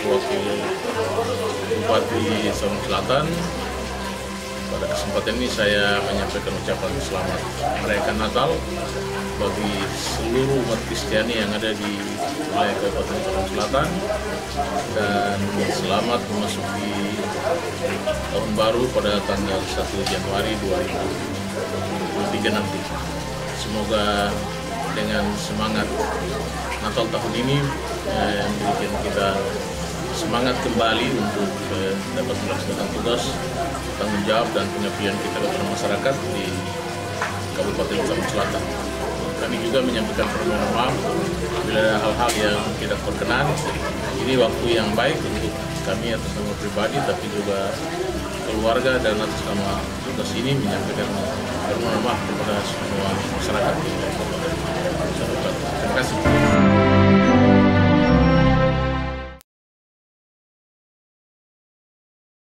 Wakil Bupati Sabang Selatan. Pada kesempatan ini saya menyampaikan ucapan selamat merayakan Natal bagi seluruh umat Kristiani yang ada di wilayah Kabupaten Sabang Selatan, dan selamat memasuki tahun baru pada tanggal 1 Januari 2023 nanti. Semoga dengan semangat Natal tahun ini membuat kita semangat kembali untuk dapat melaksanakan tugas, tanggung jawab dan pengabdian kita kepada masyarakat di Kabupaten Sabang Selatan. Kami juga menyampaikan permohonan maaf bila ada hal-hal yang tidak berkenan. Ini waktu yang baik untuk kami atas nama pribadi, tapi juga keluarga dan atas nama tugas ini menyampaikan permohonan maaf kepada semua masyarakat di Kabupaten